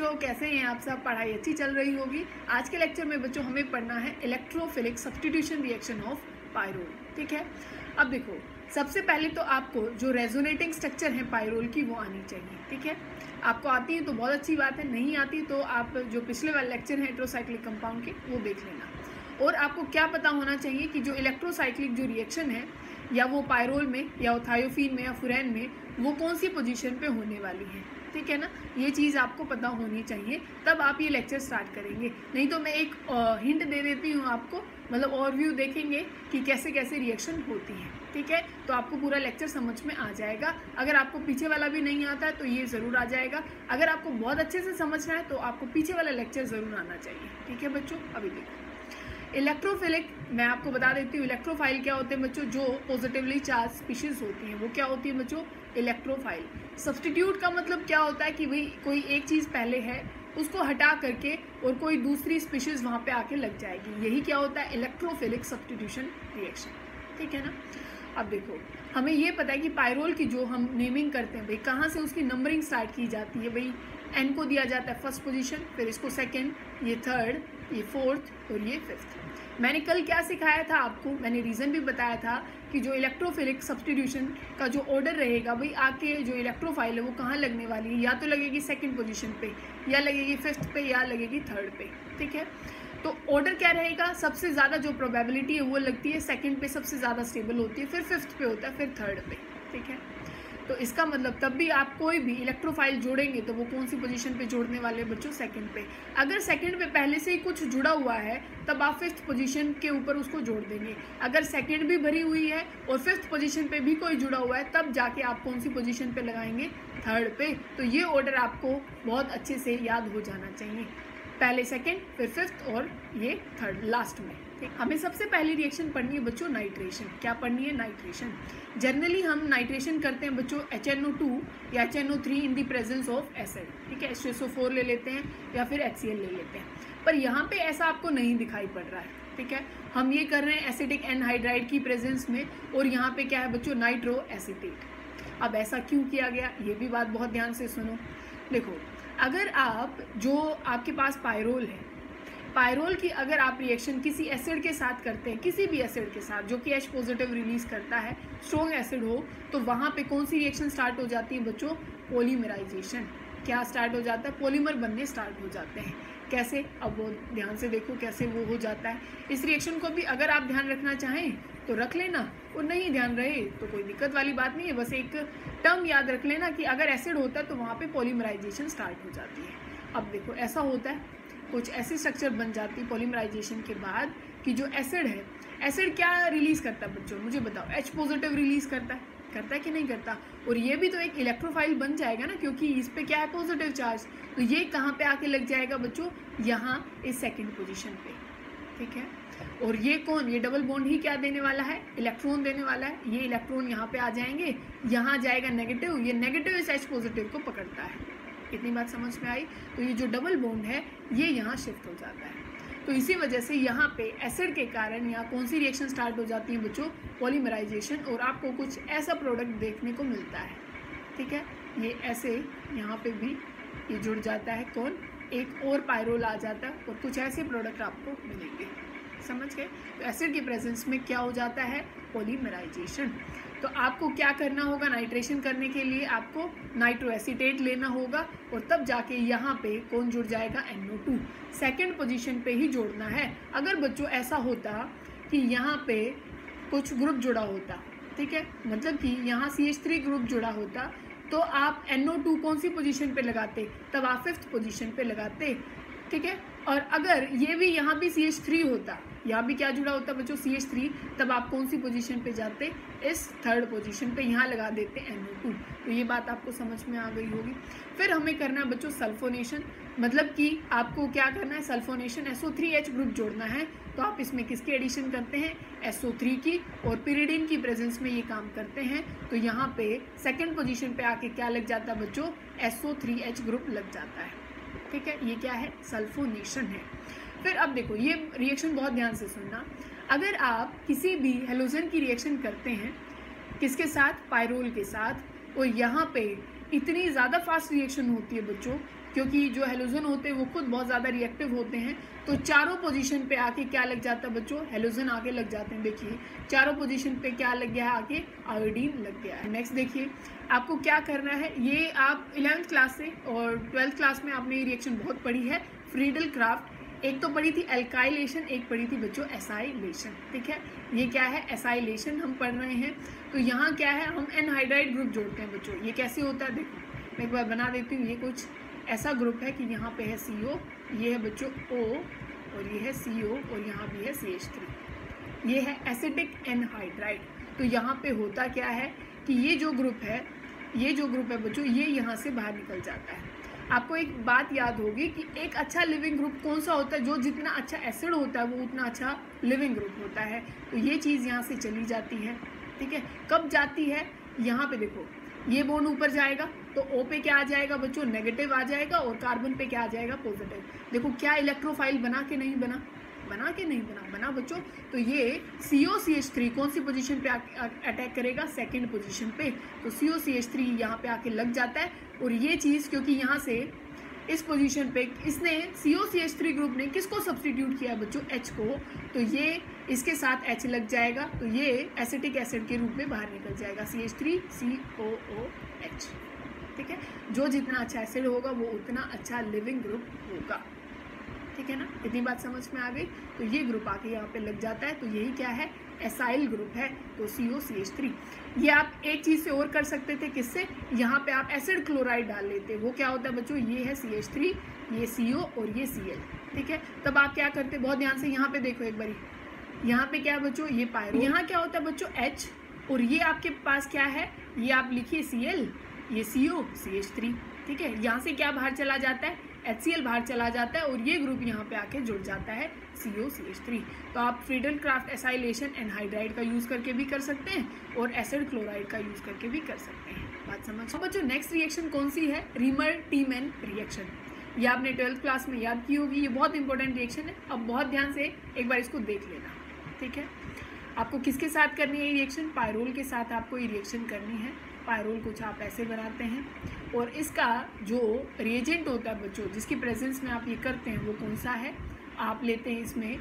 बच्चों, कैसे हैं आप सब? पढ़ाई अच्छी चल रही होगी। आज के लेक्चर में बच्चों हमें पढ़ना है electrophilic substitution reaction of pyrrole. ठीक है, अब देखो सबसे पहले तो आपको जो रेजोनेटिंग स्ट्रक्चर है पायरोल की वो आनी चाहिए। ठीक है, आपको आती है तो बहुत अच्छी बात है, नहीं आती तो आप जो पिछले वाले लेक्चर हैं हेटेरोसाइक्लिक कंपाउंड के वो देख लेना। और आपको क्या पता होना चाहिए कि जो इलेक्ट्रोसाइक्लिक जो रिएक्शन है या वो पायरोल में या थायोफीन में या फुरेन में वो कौन सी पोजीशन पे होने वाली है। ठीक है ना, ये चीज़ आपको पता होनी चाहिए, तब आप ये लेक्चर स्टार्ट करेंगे। नहीं तो मैं एक हिंट दे देती हूँ आपको, मतलब ओवरव्यू देखेंगे कि कैसे कैसे रिएक्शन होती है। ठीक है, तो आपको पूरा लेक्चर समझ में आ जाएगा। अगर आपको पीछे वाला भी नहीं आता है तो ये ज़रूर आ जाएगा। अगर आपको बहुत अच्छे से समझना है तो आपको पीछे वाला लेक्चर ज़रूर आना चाहिए। ठीक है बच्चों, अभी देखो इलेक्ट्रोफिलिक मैं आपको बता देती हूँ। इलेक्ट्रोफाइल क्या होते हैं बच्चों? जो पॉजिटिवली चार्ज स्पीशीज होती हैं वो क्या होती है बच्चों? इलेक्ट्रोफाइल। सब्स्टिट्यूट का मतलब क्या होता है कि भाई कोई एक चीज़ पहले है उसको हटा करके और कोई दूसरी स्पीशीज वहाँ पे आके लग जाएगी, यही क्या होता है? Electrophilic substitution reaction. ठीक है ना, अब देखो हमें ये पता है कि पायरोल की जो हम नेमिंग करते हैं भाई कहाँ से उसकी नंबरिंग स्टार्ट की जाती है। भाई एन को दिया जाता है फर्स्ट पोजीशन, फिर इसको सेकंड, ये थर्ड, ये फोर्थ और ये फिफ्थ। मैंने कल क्या सिखाया था आपको? मैंने रीज़न भी बताया था कि जो इलेक्ट्रोफिलिक सब्स्टिट्यूशन का जो ऑर्डर रहेगा भाई आके जो इलेक्ट्रोफाइल है वो कहाँ लगने वाली है, या तो लगेगी सेकंड पोजीशन पे, या लगेगी फिफ्थ पे, या लगेगी थर्ड पे। ठीक है, तो ऑर्डर क्या रहेगा? सबसे ज़्यादा जो प्रोबेबिलिटी है वो लगती है सेकंड पे, सबसे ज़्यादा स्टेबल होती है, फिर फिफ्थ पे होता है, फिर थर्ड पे। ठीक है, तो इसका मतलब तब भी आप कोई भी इलेक्ट्रोफाइल जोड़ेंगे तो वो कौन सी पोजीशन पे जोड़ने वाले हैं बच्चों? सेकंड पे। अगर सेकंड पे पहले से ही कुछ जुड़ा हुआ है तब आप फिफ्थ पोजीशन के ऊपर उसको जोड़ देंगे। अगर सेकंड भी भरी हुई है और फिफ्थ पोजीशन पे भी कोई जुड़ा हुआ है तब जाके आप कौन सी पोजीशन पे लगाएंगे? थर्ड पे। तो ये ऑर्डर आपको बहुत अच्छे से याद हो जाना चाहिए, पहले सेकंड, फिर फिफ्थ और ये थर्ड लास्ट में। ठीक, हमें सबसे पहली रिएक्शन पढ़नी है बच्चों नाइट्रेशन। क्या पढ़नी है? नाइट्रेशन। जनरली हम नाइट्रेशन करते हैं बच्चों HNO2 या HNO3 in the presence of acid. ठीक है, H2SO4 ले लेते हैं या फिर HCl ले लेते हैं, पर यहाँ पे ऐसा आपको नहीं दिखाई पड़ रहा है। ठीक है, हम ये कर रहे हैं एसिडिक एनहाइड्राइड की प्रेजेंस में, और यहाँ पे क्या है बच्चों? Nitro acetate. अब ऐसा क्यों किया गया ये भी बात बहुत ध्यान से सुनो। देखो अगर आप जो आपके पास पायरोल है, पायरोल की अगर आप रिएक्शन किसी एसिड के साथ करते हैं, किसी भी एसिड के साथ जो कि H पॉजिटिव रिलीज करता है, स्ट्रॉन्ग एसिड हो, तो वहाँ पे कौन सी रिएक्शन स्टार्ट हो जाती है बच्चों? पॉलीमराइजेशन। क्या स्टार्ट हो जाता है? पॉलीमर बनने स्टार्ट हो जाते हैं। कैसे? अब वो ध्यान से देखो कैसे वो हो जाता है। इस रिएक्शन को भी अगर आप ध्यान रखना चाहें तो रख लेना, और नहीं ध्यान रहे तो कोई दिक्कत वाली बात नहीं है। बस एक टर्म याद रख लेना कि अगर एसिड होता है तो वहाँ पे पॉलीमराइजेशन स्टार्ट हो जाती है। अब देखो ऐसा होता है, कुछ ऐसी स्ट्रक्चर बन जाती है पॉलीमराइजेशन के बाद कि जो एसिड है, एसिड क्या रिलीज़ करता है बच्चों? मुझे बताओ। H पॉजिटिव रिलीज़ करता है कि नहीं करता? और ये भी तो एक इलेक्ट्रोफाइल बन जाएगा ना, क्योंकि इस पे क्या है? Positive charge. तो ये कहाँ पे आके लग जाएगा बच्चों? यहाँ इस सेकेंड पोजिशन पे। ठीक है, और ये कौन? ये डबल बॉन्ड ही क्या देने वाला है? इलेक्ट्रॉन देने वाला है। ये इलेक्ट्रॉन यहाँ पे आ जाएंगे, यहाँ जाएगा नेगेटिव, ये नेगेटिव इस H पॉजिटिव को पकड़ता है। इतनी बात समझ में आई? तो ये जो डबल बॉन्ड है ये यहाँ शिफ्ट हो जाता है। तो इसी वजह से यहाँ पे एसिड के कारण यहाँ कौन सी रिएक्शन स्टार्ट हो जाती है बच्चों? पॉलीमराइजेशन, और आपको कुछ ऐसा प्रोडक्ट देखने को मिलता है। ठीक है, ये ऐसे यहाँ पे भी ये जुड़ जाता है, कौन? एक और पायरोल आ जाता है और कुछ ऐसे प्रोडक्ट आपको मिलेंगे। समझ गए? तो एसिड की प्रेजेंस में क्या हो जाता है? पॉलीमराइजेशन। तो आपको क्या करना होगा? नाइट्रेशन करने के लिए आपको नाइट्रो एसीटेट लेना होगा, और तब जाके यहाँ पे कौन जुड़ जाएगा? NO2। सेकंड पोजीशन पे ही जोड़ना है। अगर बच्चों ऐसा होता कि यहाँ पे कुछ ग्रुप जुड़ा होता, ठीक है, मतलब कि यहाँ CH3 ग्रुप जुड़ा होता, तो आप NO2 कौन सी पोजीशन पे लगाते? तब आप फिफ्थ पोजीशन पे लगाते। ठीक है, और अगर ये भी यहाँ भी CH3 होता, यहाँ भी क्या जुड़ा होता बच्चों? CH3, तब आप कौन सी पोजीशन पे जाते? इस थर्ड पोजीशन पे, यहाँ लगा देते NO2। तो ये बात आपको समझ में आ गई होगी। फिर हमें करना है बच्चों सल्फोनेशन, मतलब कि आपको क्या करना है? सल्फोनेशन, SO3H ग्रुप जोड़ना है। तो आप इसमें किसकी एडिशन करते हैं? SO3 की, और पिरिडीन की प्रेजेंस में ये काम करते हैं। तो यहाँ पे सेकेंड पोजीशन पे आके क्या लग जाता है बच्चों? SO3H ग्रुप लग जाता है। ठीक है, ये क्या है? सल्फोनेशन है। फिर अब देखो ये रिएक्शन बहुत ध्यान से सुनना। अगर आप किसी भी हेलोजन की रिएक्शन करते हैं, किसके साथ? पायरोल के साथ, और यहाँ पे इतनी ज़्यादा फास्ट रिएक्शन होती है बच्चों, क्योंकि जो हेलोजन होते हैं वो खुद बहुत ज़्यादा रिएक्टिव होते हैं, तो चारों पोजीशन पे आके क्या लग जाता है बच्चों, हेलोजन आके लग जाते हैं। देखिए चारों पोजीशन पे क्या लग गया है, आके आयोडीन लग गया है। नेक्स्ट देखिए आपको क्या करना है, ये आप 11th क्लास से और 12th क्लास में आपने ये रिएक्शन बहुत पढ़ी है, फ्रीडल क्राफ्ट। एक तो पढ़ी थी एल्काइलेशन, एक पढ़ी थी बच्चों एसाइलेशन। ठीक है, ये क्या है, एसाइलेशन हम पढ़ रहे हैं। तो यहाँ क्या है, हम एनहाइड्राइड ग्रुप जोड़ते हैं बच्चों। ये कैसे होता है देखो, मैं एक बार बना देती हूँ। ये कुछ ऐसा ग्रुप है कि यहाँ पे है CO, ये है बच्चों O, और ये है CO, और यहाँ भी है CH3। ये है एसिडिक एनहाइड्राइड। तो यहाँ पे होता क्या है कि ये जो ग्रुप है बच्चों, ये यहाँ से बाहर निकल जाता है। आपको एक बात याद होगी कि एक अच्छा लिविंग ग्रुप कौन सा होता है, जो जितना अच्छा एसिड होता है वो उतना अच्छा लिविंग ग्रुप होता है। तो ये चीज़ यहाँ से चली जाती है। ठीक है, कब जाती है, यहाँ पे देखो ये बॉन्ड ऊपर जाएगा तो O पे क्या आ जाएगा बच्चों, नेगेटिव आ जाएगा, और कार्बन पे क्या आ जाएगा, पॉजिटिव। देखो क्या इलेक्ट्रोफाइल बना के नहीं बना, बना बच्चों। तो ये COCH3 कौन सी पोजीशन पे अटैक करेगा, सेकंड पोजीशन पे। तो COCH3 यहाँ पे आके लग जाता है, और ये चीज़ क्योंकि यहाँ से इस पोजीशन पे इसने COCH3 ग्रुप ने किसको सब्सटीट्यूट किया है बच्चों, H को, तो ये इसके साथ H लग जाएगा, तो ये एसिटिक एसिड के रूप में बाहर निकल जाएगा, CH3COOH। ठीक है, जो जितना अच्छा एसिड होगा वो उतना अच्छा लिविंग ग्रुप होगा। ठीक है ना, इतनी बात समझ में आ गई। तो ये ग्रुप आके यहाँ पे लग जाता है, तो यही क्या है, एसाइल ग्रुप है, तो COCH3। ये आप एक चीज़ से और कर सकते थे, किससे, यहाँ पे आप एसिड क्लोराइड डाल लेते, वो क्या होता है बच्चों, ये है CH3, ये CO और ये Cl। ठीक है, तब आप क्या करते, बहुत ध्यान से यहाँ पे देखो एक बारी, यहाँ पे क्या है बच्चों, ये पायरो, यहाँ क्या होता है बच्चों H, और ये आपके पास क्या है, ये आप लिखिए Cl, ये CO CH3। ठीक है, यहाँ से क्या बाहर चला जाता है, HCl बाहर चला जाता है, और ये ग्रुप यहाँ पे आके जुड़ जाता है COCH3। तो आप फ्रीडल क्राफ्ट एसाइलेशन एनहाइड्राइड का यूज़ करके भी कर सकते हैं, और एसिड क्लोराइड का यूज़ करके भी कर सकते हैं। बात समझ। अब बच्चों नेक्स्ट रिएक्शन कौन सी है, रीमर-टीमैन रिएक्शन। ये आपने 12th क्लास में याद की होगी, ये बहुत इंपॉर्टेंट रिएक्शन है। अब बहुत ध्यान से एक बार इसको देख लेना। ठीक है, आपको किसके साथ करनी है ये रिएक्शन, पायरोल के साथ आपको ये रिएक्शन करनी है। पायरोल कुछ आप ऐसे बनाते हैं, और इसका जो रिएजेंट होता है बच्चों, जिसकी प्रेजेंस में आप ये करते हैं, वो कौन सा है, आप लेते हैं इसमें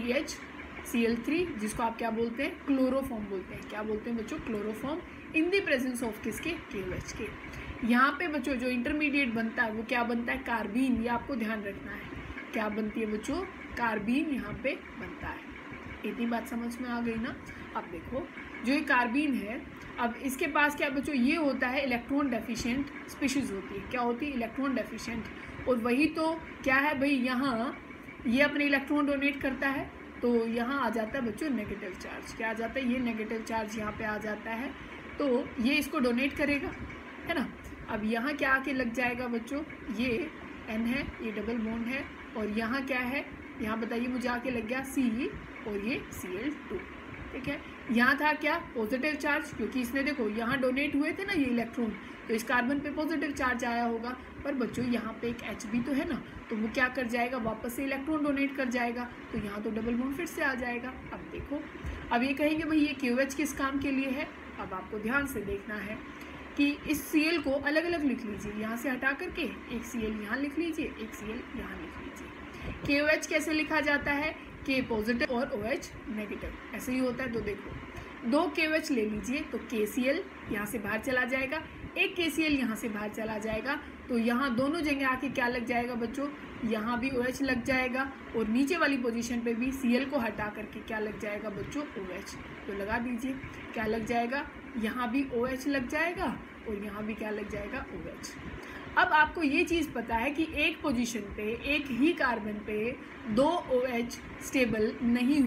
CHCl3, जिसको आप क्या बोलते हैं, क्लोरोफॉर्म बोलते हैं। क्या बोलते हैं बच्चों, chloroform, in the presence of किसके, KOH के। यहाँ पे बच्चों जो इंटरमीडिएट बनता है वो क्या बनता है, कार्बीन। ये आपको ध्यान रखना है, क्या बनती है बच्चों, कार्बीन यहाँ पे बनता है। इतनी बात समझ में आ गई ना। अब देखो जो ये कार्बीन है, अब इसके पास क्या बच्चों, ये होता है इलेक्ट्रॉन डेफिशिएंट स्पीशीज होती है। क्या होती है, इलेक्ट्रॉन डेफिशिएंट। और वही तो क्या है भाई, यहाँ ये अपने इलेक्ट्रॉन डोनेट करता है, तो यहाँ आ जाता है बच्चों नेगेटिव चार्ज। क्या आ जाता है, ये नेगेटिव चार्ज यहाँ पे आ जाता है, तो ये इसको डोनेट करेगा, है ना। अब यहाँ क्या आके लग जाएगा बच्चों, ये N है, ये डबल बॉन्ड है, और यहाँ क्या है, यहाँ बताइए मुझे आके लग गया C, और ये Cl2। ठीक है, यहाँ था क्या, पॉजिटिव चार्ज, क्योंकि इसने देखो यहाँ डोनेट हुए थे ना ये इलेक्ट्रॉन, तो इस कार्बन पे पॉजिटिव चार्ज आया होगा। पर बच्चों यहाँ पे एक H भी तो है ना, तो वो क्या कर जाएगा, वापस से इलेक्ट्रॉन डोनेट कर जाएगा, तो यहाँ तो डबल बॉन्ड फिर से आ जाएगा। अब देखो, अब ये कहेंगे भाई ये KOH किस काम के लिए है। अब आपको ध्यान से देखना है कि इस Cl को अलग अलग लिख लीजिए, यहाँ से हटा करके एक Cl यहाँ लिख लीजिए, एक Cl यहाँ लिख लीजिए। KOH कैसे लिखा जाता है, K पॉजिटिव और OH नेगेटिव, ऐसे ही होता है। तो देखो 2 KOH ले लीजिए, तो KCl यहाँ से बाहर चला जाएगा, एक KCl यहाँ से बाहर चला जाएगा, तो यहाँ दोनों जगह आके क्या लग जाएगा बच्चों, यहाँ भी OH लग जाएगा, और नीचे वाली पोजीशन पे भी Cl को हटा करके क्या लग जाएगा बच्चों, OH। तो लगा दीजिए, क्या लग जाएगा, यहाँ भी OH लग जाएगा, और यहाँ भी क्या लग जाएगा, OH। अब आपको ये चीज़ पता है कि एक पोजीशन पे एक ही कार्बन पे 2 OH स्टेबल नहीं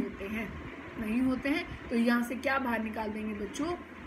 होते हैं, तो यहाँ से क्या बाहर निकाल देंगे बच्चों,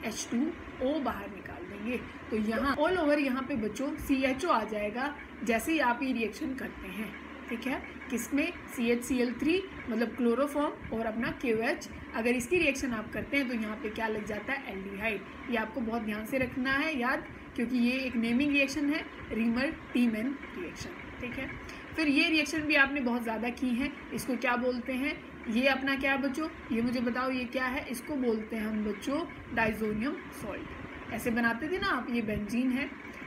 H2O बाहर निकाल देंगे। तो यहाँ ऑल ओवर यहाँ पे बच्चों CHO आ जाएगा जैसे ही आप ये रिएक्शन करते हैं। ठीक है, किसमें, CHCl3 मतलब क्लोरोफॉर्म और अपना KOH। अगर इसकी रिएक्शन आप करते हैं तो यहाँ पे क्या लग जाता है, एल्डिहाइड। ये आपको बहुत ध्यान से रखना है याद, क्योंकि ये एक नेमिंग रिएक्शन है, रीमर-टीमैन रिएक्शन। ठीक है, फिर ये रिएक्शन भी आपने बहुत ज़्यादा की हैं, इसको क्या बोलते हैं, ये अपना क्या बच्चों, ये मुझे बताओ ये क्या है, इसको बोलते हैं हम बच्चों डाइजोनियम सॉल्ट। ऐसे बनाते थे ना आप, ये बेंजीन है,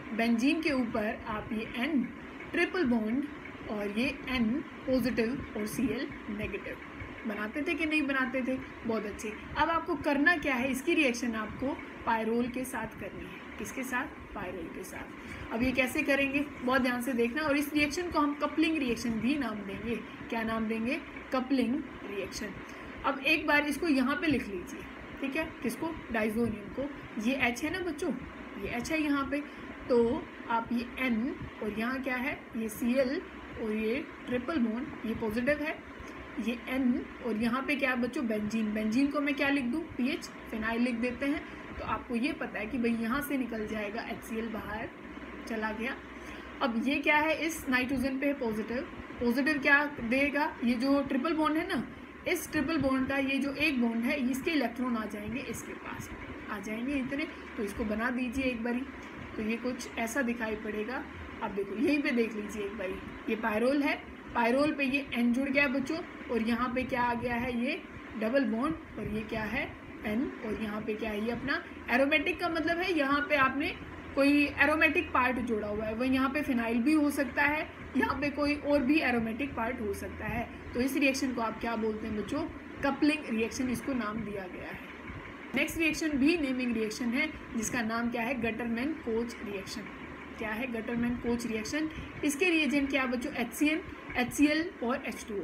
बेंजीन के ऊपर आप ये N ट्रिपल बॉन्ड और ये N पॉजिटिव और Cl नेगेटिव बनाते थे कि नहीं बनाते थे? बहुत अच्छे। अब आपको करना क्या है, इसकी रिएक्शन आपको पायरोल के साथ करनी है। किसके साथ? पायरोल के साथ। अब ये कैसे करेंगे, बहुत ध्यान से देखना। और इस रिएक्शन को हम कपलिंग रिएक्शन भी नाम देंगे। क्या नाम देंगे? Coupling reaction. अब एक बार इसको यहाँ पे लिख लीजिए, ठीक है? किसको? डाइजोनियम को। ये H है ना बच्चों, ये H है यहाँ पे, तो आप ये N और यहाँ क्या है, ये Cl और ये ट्रिपल बॉन्ड, ये पॉजिटिव है, ये N और यहाँ पे क्या है बच्चों? बेंजीन। बेंजीन को मैं क्या लिख दूँ? PH, फिनाइल लिख देते हैं। तो आपको ये पता है कि भाई यहाँ से निकल जाएगा HCl, बाहर चला गया। अब ये क्या है, इस नाइट्रोजन पे है पॉजिटिव। पॉजिटिव क्या देगा? ये जो ट्रिपल बॉन्ड है ना, इस ट्रिपल बॉन्ड का ये जो एक बॉन्ड है, इसके इलेक्ट्रॉन आ जाएंगे इसके पास, आ जाएंगे इतने। तो इसको बना दीजिए एक बारी, तो ये कुछ ऐसा दिखाई पड़ेगा। अब देखो यहीं पे देख लीजिए एक बारी, ये पायरोल है, पायरोल पे ये N जुड़ गया बच्चों, और यहाँ पे क्या आ गया है, ये डबल बॉन्ड, और ये क्या है? N, और यहाँ पे क्या है? ये अपना एरोमेटिक का मतलब है, यहाँ पे आपने कोई एरोमेटिक पार्ट जोड़ा हुआ है, वह यहाँ पे फिनाइल भी हो सकता है, यहाँ पे कोई और भी एरोमेटिक पार्ट हो सकता है। तो इस रिएक्शन को आप क्या बोलते हैं बच्चों? कपलिंग रिएक्शन, इसको नाम दिया गया है। नेक्स्ट रिएक्शन भी नेमिंग रिएक्शन है, जिसका नाम क्या है? Gattermann Koch reaction. क्या है? Gattermann Koch reaction. इसके रिएजेंट क्या है बच्चों? HCN, HCl और H2O।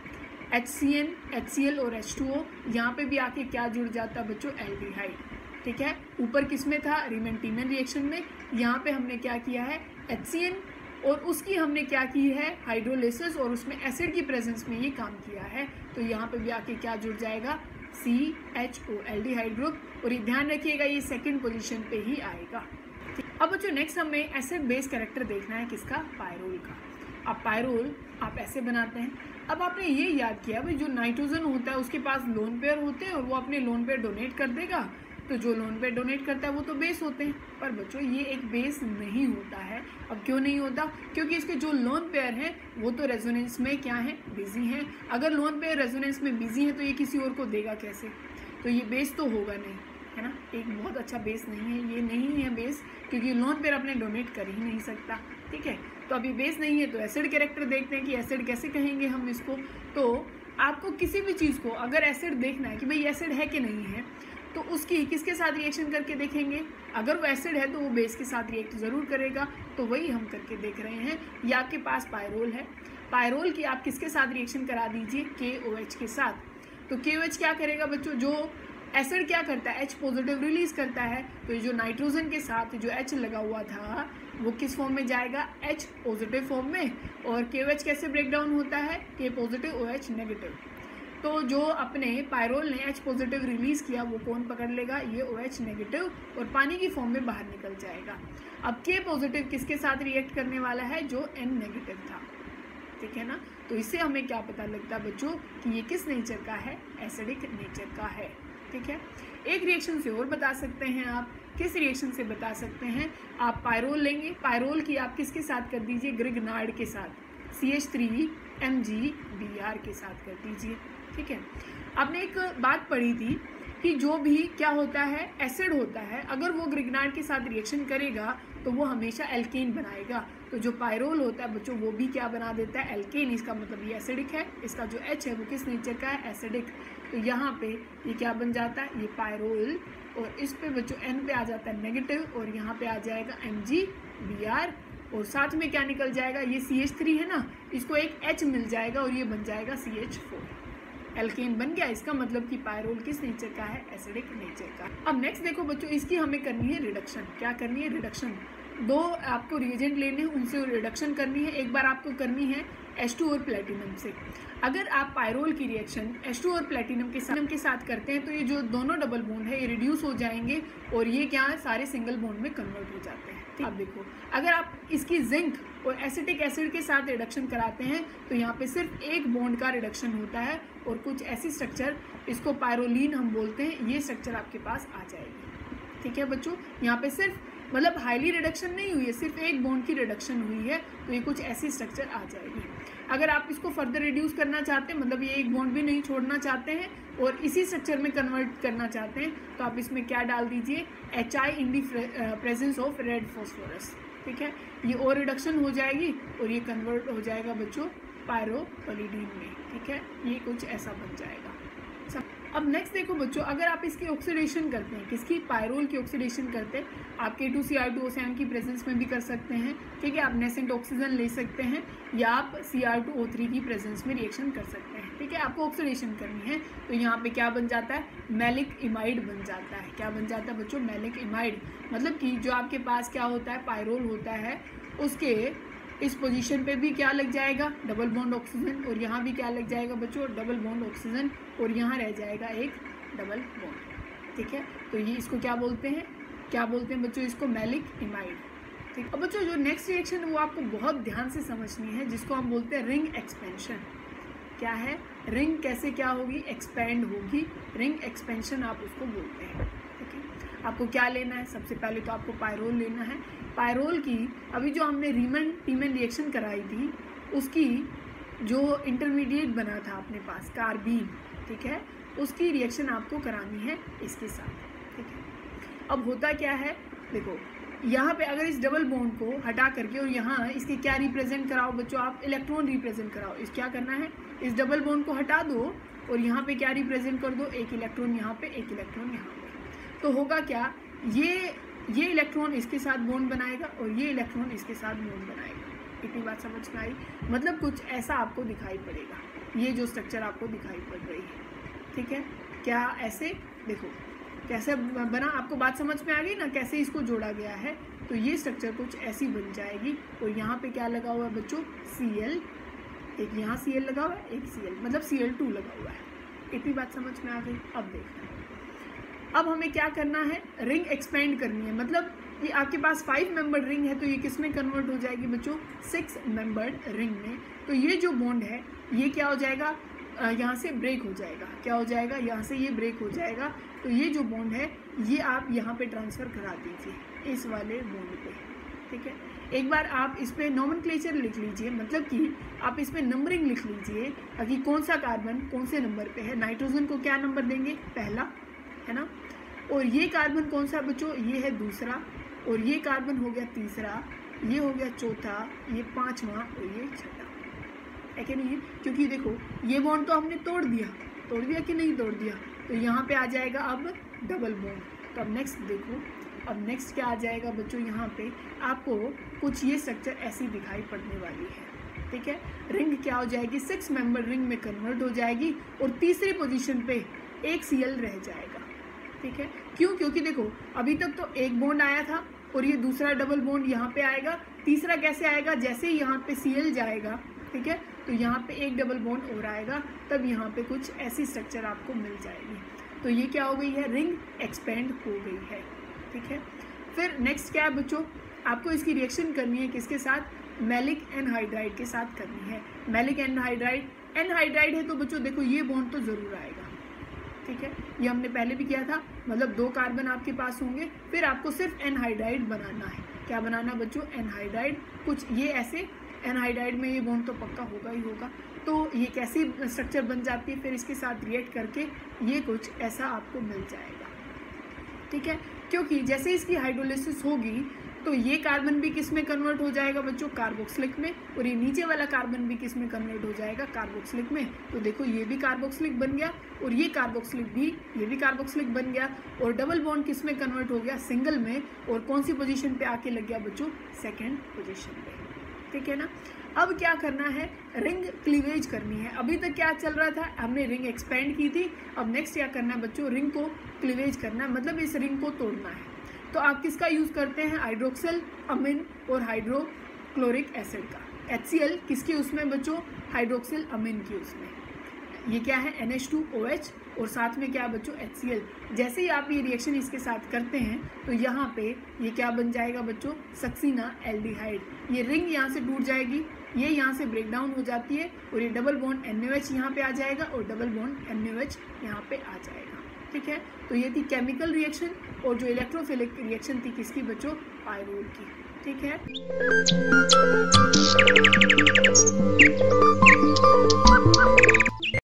HCN, HCl और H2O। यहाँ पे भी आके क्या जुड़ जाता है बच्चों? एल्डिहाइड। ठीक है, ऊपर किस में था? रिमेंटीनन रिएक्शन में। यहाँ पे हमने क्या किया है? HCN, और उसकी हमने क्या की है? हाइड्रोलिसिस, और उसमें एसिड की प्रेजेंस में ये काम किया है। तो यहाँ पे भी आके क्या जुड़ जाएगा? CHO, aldehyde group. और ये ध्यान रखिएगा, ये सेकंड पोजीशन पे ही आएगा। अब बच्चों नेक्स्ट हमें एसिड बेस कैरेक्टर देखना है, किसका? पायरोल का। अब पायरोल आप ऐसे बनाते हैं। अब आपने ये याद किया भाई, जो नाइट्रोजन होता है उसके पास लोन पेयर होते हैं, और वो अपने लोन पेयर डोनेट कर देगा। तो जो लोन पेयर डोनेट करता है वो तो बेस होते हैं, पर बच्चों ये एक बेस नहीं होता है। अब क्यों नहीं होता? क्योंकि इसके जो लोन पेयर हैं वो तो रेजोनेंस में क्या है? बिजी हैं। अगर लोन पेयर रेजोनेंस में बिजी है तो ये किसी और को देगा कैसे? तो ये बेस तो होगा नहीं, है ना? एक बहुत अच्छा बेस नहीं है, ये नहीं है बेस, क्योंकि लोन पेयर अपने डोनेट कर ही नहीं सकता। ठीक है, तो अभी बेस नहीं है, तो एसिड कैरेक्टर देखते हैं कि एसिड कैसे कहेंगे हम इसको। तो आपको किसी भी चीज़ को अगर एसिड देखना है कि भाई एसिड है कि नहीं है, तो उसकी किसके साथ रिएक्शन करके देखेंगे? अगर वो एसिड है तो वो बेस के साथ रिएक्ट ज़रूर करेगा, तो वही हम करके देख रहे हैं। ये आपके पास पायरोल है, पायरोल की आप किसके साथ रिएक्शन करा दीजिए? KOH के साथ। तो KOH क्या करेगा बच्चों? जो एसिड क्या करता है? H पॉजिटिव रिलीज करता है। तो ये जो नाइट्रोजन के साथ जो H लगा हुआ था वो किस फॉर्म में जाएगा? H पॉजिटिव फॉर्म में। और KOH कैसे ब्रेक डाउन होता है? K positive OH negative. तो जो अपने पायरोल ने H पॉजिटिव रिलीज किया वो कौन पकड़ लेगा? ये OH नेगेटिव, और पानी की फॉर्म में बाहर निकल जाएगा। अब K पॉजिटिव किसके साथ रिएक्ट करने वाला है? जो N नेगेटिव था। ठीक है ना? तो इससे हमें क्या पता लगता है बच्चों कि ये किस नेचर का है? एसिडिक नेचर का है। ठीक है, एक रिएक्शन से और बता सकते हैं आप। किस रिएक्शन से बता सकते हैं? आप पायरोल लेंगे, पायरोल की आप किसके साथ कर दीजिए? ग्रिग्नार्ड के साथ, CH3MgBr के साथ कर दीजिए। ठीक है, आपने एक बात पढ़ी थी कि जो भी क्या होता है? एसिड होता है, अगर वो ग्रिग्नार्ड के साथ रिएक्शन करेगा तो वो हमेशा एल्केन बनाएगा। तो जो पायरोल होता है बच्चों वो भी क्या बना देता है? एल्केन। इसका मतलब ये एसिडिक है, इसका जो H है वो किस नेचर का है? एसिडिक। तो यहाँ पे ये क्या बन जाता है? ये पायरोल, और इस पे बच्चों N पे आ जाता है नेगेटिव, और यहाँ पे आ जाएगा MgBr, और साथ में क्या निकल जाएगा? ये CH3 है ना, इसको एक H मिल जाएगा और ये बन जाएगा CH4। एल्केन बन गया। इसका मतलब कि पायरोल किस नेचर का है? एसिडिक नेचर का। अब नेक्स्ट देखो बच्चों, इसकी हमें करनी है रिडक्शन। क्या करनी है? रिडक्शन। दो आपको रिएजेंट लेने हैं, उनसे रिडक्शन करनी है। एक बार आपको करनी है H2 और प्लेटिनम से। अगर आप पायरोल की रिएक्शन H2 और प्लेटिनम के साथ करते हैं तो ये जो दोनों डबल बॉन्ड है ये रिड्यूस हो जाएंगे, और ये क्या है? सारे सिंगल बॉन्ड में कन्वर्ट हो जाते हैं। अब देखो, अगर आप इसकी जिंक और एसिटिक एसिड के साथ रिडक्शन कराते हैं तो यहाँ पे सिर्फ एक बॉन्ड का रिडक्शन होता है, और कुछ ऐसी स्ट्रक्चर, इसको पायरोलिन हम बोलते हैं, ये स्ट्रक्चर आपके पास आ जाएगी। ठीक है बच्चों, यहाँ पे सिर्फ मतलब हाईली रिडक्शन नहीं हुई है, सिर्फ एक बॉन्ड की रिडक्शन हुई है, तो ये कुछ ऐसी स्ट्रक्चर आ जाएगी। अगर आप इसको फर्दर रिड्यूस करना चाहते हैं, मतलब ये एक बॉन्ड भी नहीं छोड़ना चाहते हैं और इसी स्ट्रक्चर में कन्वर्ट करना चाहते हैं, तो आप इसमें क्या डाल दीजिए? HI in the presence of red phosphorus. ठीक है, ये ओ रिडक्शन हो जाएगी और ये कन्वर्ट हो जाएगा बच्चों पायरोवैलिडीन में। ठीक है, ये कुछ ऐसा बन जाएगा। अब नेक्स्ट देखो बच्चों, अगर आप इसकी ऑक्सीडेशन करते हैं, किसकी, पायरोल की ऑक्सीडेशन करते हैं, आप K2Cr2O7 की प्रेजेंस में भी कर सकते हैं। ठीक है, आप नेसेंट ऑक्सीजन ले सकते हैं या आप Cr2O3 की प्रेजेंस में रिएक्शन कर सकते हैं। ठीक है, आपको ऑक्सीडेशन करनी है तो यहाँ पे क्या बन जाता है, मैलिक इमाइड बन जाता है। क्या बन जाता है बच्चों, मैलिक इमाइड। मतलब कि जो आपके पास क्या होता है, पायरोल होता है, उसके इस पोजीशन पे भी क्या लग जाएगा, डबल बॉन्ड ऑक्सीजन, और यहाँ भी क्या लग जाएगा बच्चों, डबल बॉन्ड ऑक्सीजन, और यहाँ रह जाएगा एक डबल बॉन्ड। ठीक है, तो ये इसको क्या बोलते हैं, क्या बोलते हैं बच्चों, इसको मैलिक इमाइड। ठीक, अब बच्चों जो नेक्स्ट रिएक्शन है वो आपको बहुत ध्यान से समझनी है, जिसको हम बोलते हैं रिंग एक्सपेंशन। क्या है, रिंग कैसे क्या होगी, एक्सपेंड होगी, रिंग एक्सपेंशन आप उसको बोलते हैं। ठीक है, आपको क्या लेना है, सबसे पहले तो आपको पायरोल लेना है। पायरोल की अभी जो हमने रीमन टीमन रिएक्शन कराई थी, उसकी जो इंटरमीडिएट बना था अपने पास कार्बीन, ठीक है, उसकी रिएक्शन आपको करानी है इसके साथ। ठीक है, अब होता क्या है, देखो यहाँ पे अगर इस डबल बॉन्ड को हटा करके और यहाँ इसके क्या रिप्रेजेंट कराओ बच्चों, आप इलेक्ट्रॉन रिप्रेजेंट कराओ। इस क्या करना है, इस डबल बॉन्ड को हटा दो और यहाँ पे क्या रिप्रेजेंट कर दो, एक इलेक्ट्रॉन यहाँ पे, एक इलेक्ट्रॉन यहाँ पे। तो होगा क्या, ये इलेक्ट्रॉन इसके साथ बॉन्ड बनाएगा और ये इलेक्ट्रॉन इसके साथ बॉन्ड बनाएगा। इतनी बात समझ में आई, मतलब कुछ ऐसा आपको दिखाई पड़ेगा, ये जो स्ट्रक्चर आपको दिखाई पड़ रही है। ठीक है, क्या ऐसे देखो कैसे बना, आपको बात समझ में आ गई ना, कैसे इसको जोड़ा गया है। तो ये स्ट्रक्चर कुछ ऐसी बन जाएगी और यहाँ पे क्या लगा हुआ है बच्चों, Cl, एक यहाँ Cl लगा हुआ है, एक Cl, मतलब Cl2 लगा हुआ है। इतनी बात समझ में आ गई। अब देखना, अब हमें क्या करना है, रिंग एक्सपेंड करनी है। मतलब ये आपके पास 5 मेंबर्ड रिंग है तो ये किस में कन्वर्ट हो जाएगी बच्चों, 6 मेंबर्ड रिंग में। तो ये जो बॉन्ड है ये क्या हो जाएगा, यहाँ से ब्रेक हो जाएगा। क्या हो जाएगा, यहाँ से ये ब्रेक हो जाएगा। तो ये जो बॉन्ड है ये आप यहाँ पे ट्रांसफ़र करा दीजिए इस वाले बॉन्ड पे। ठीक है, एक बार आप इस पर नॉमेनक्लेचर लिख लीजिए, मतलब कि आप इस पर नंबरिंग लिख लीजिए कि कौन सा कार्बन कौन से नंबर पे है। नाइट्रोजन को क्या नंबर देंगे, पहला, है ना, और ये कार्बन कौन सा बच्चों, ये है दूसरा, और ये कार्बन हो गया तीसरा, ये हो गया चौथा, ये पांचवा और ये छठा। है कि नहीं, क्योंकि देखो ये बॉन्ड तो हमने तोड़ दिया कि नहीं तोड़ दिया, तो यहाँ पे आ जाएगा अब डबल बॉन्ड। तो अब नेक्स्ट देखो, अब नेक्स्ट क्या आ जाएगा बच्चों, यहाँ पे आपको कुछ ये स्ट्रक्चर ऐसी दिखाई पड़ने वाली है। ठीक है, रिंग क्या हो जाएगी, 6 मेंबर रिंग में कन्वर्ट हो जाएगी और तीसरी पोजीशन पे एक Cl रह जाएगा। ठीक है, क्यों, क्योंकि देखो अभी तक तो एक बॉन्ड आया था और ये दूसरा डबल बॉन्ड यहाँ पे आएगा, तीसरा कैसे आएगा, जैसे ही यहाँ पे Cl जाएगा, ठीक है, तो यहाँ पे एक डबल बॉन्ड और आएगा, तब यहाँ पे कुछ ऐसी स्ट्रक्चर आपको मिल जाएगी। तो ये क्या हो गई है, रिंग एक्सपेंड हो गई है। ठीक है, फिर नेक्स्ट क्या है बच्चों, आपको इसकी रिएक्शन करनी है किसके साथ, मैलिक एनहाइड्राइड के साथ करनी है। मैलिक एनहाइड्राइड है तो बच्चों देखो ये बॉन्ड तो ज़रूर आएगा। ठीक है, ये हमने पहले भी किया था, मतलब 2 कार्बन आपके पास होंगे, फिर आपको सिर्फ एनहाइड्राइड बनाना है। क्या बनाना बच्चों, एनहाइड्राइड। कुछ ये ऐसे एनहाइड्राइड में ये बॉन्ड तो पक्का होगा ही होगा। तो ये कैसी स्ट्रक्चर बन जाती है, फिर इसके साथ रिएक्ट करके ये कुछ ऐसा आपको मिल जाएगा। ठीक है, क्योंकि जैसे इसकी हाइड्रोलिसिस होगी तो ये कार्बन भी किस में कन्वर्ट हो जाएगा बच्चों, कार्बोक्सिलिक में, और ये नीचे वाला कार्बन भी किस में कन्वर्ट हो जाएगा, कार्बोक्सिलिक में। तो देखो ये भी कार्बोक्सिलिक बन गया और ये कार्बोक्सिलिक भी, ये भी कार्बोक्सिलिक बन गया, और डबल बॉन्ड किस में कन्वर्ट हो गया, सिंगल में, और कौन सी पोजीशन पे आके लग गया बच्चों, सेकेंड पोजीशन पे। ठीक है ना, अब क्या करना है, रिंग क्लीवेज करनी है। अभी तक क्या चल रहा था, हमने रिंग एक्सपेंड की थी, अब नेक्स्ट क्या करना है बच्चों, रिंग को क्लीवेज करना है, मतलब इस रिंग को तोड़ना है। तो आप किसका यूज़ करते हैं, हाइड्रोक्सिल अमीन और हाइड्रोक्लोरिक एसिड का। HCl किसकी उसमें बच्चों, हाइड्रोक्सिल अमीन की उसमें। ये क्या है, NH2OH, और साथ में क्या बच्चों, HCl। जैसे ही आप ये रिएक्शन इसके साथ करते हैं तो यहाँ पे ये क्या बन जाएगा बच्चों, सक्सीना एल्डिहाइड। ये रिंग यहाँ से टूट जाएगी, ये यहाँ से ब्रेक डाउन हो जाती है और ये डबल बॉन्ड NaOH यहाँ पे आ जाएगा और डबल बॉन्ड NaOH यहाँ पे आ जाएगा। ठीक है, तो ये थी केमिकल रिएक्शन, और जो इलेक्ट्रोफिलिक रिएक्शन थी किसकी बच्चों, पायरोल की। ठीक है।